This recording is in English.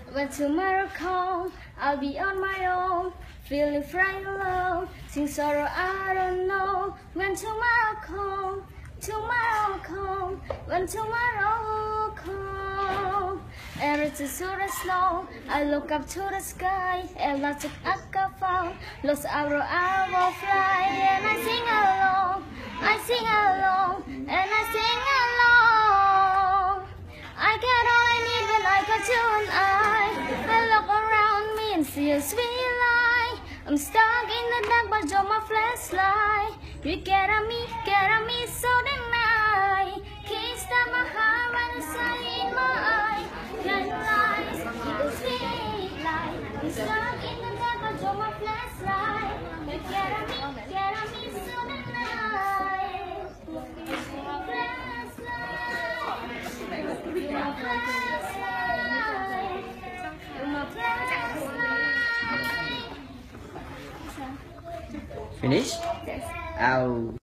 When tomorrow comes, I'll be on my own, feeling frightened alone. Sing sorrow, I don't know. When tomorrow comes, when tomorrow comes. Everything's so slow. I look up to the sky, and lots of found. Lost arrow, I will fly, and I sing along, and I sing along. I get all I need when I got you and I look around me and see a sweet light. I'm stuck in the dark, but you're my flashlight. You get at me so tonight. Can't stop my heart when it's sun in my eye. Can you lie? You sweet light. I'm stuck in the dark, but you're my flashlight. You get at me so tonight. Finish? Yes. I'll